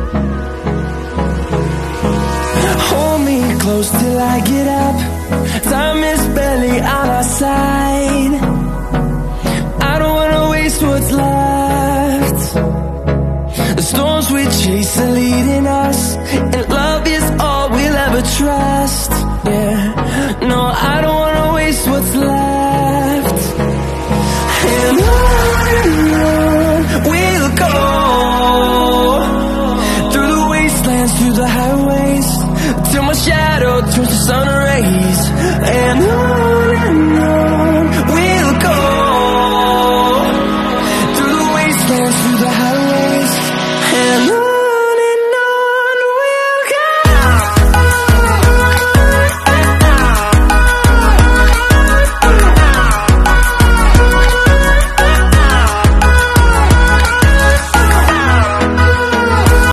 Hold me close till I get up. Time is barely on our side. I don't wanna waste what's left. The storms we chase are leading us, and love is all we'll ever trust. Yeah, no, I don't wanna waste what's left. And on we'll go, through the wastelands, through the highways, till my shadow turns to sun rays. And on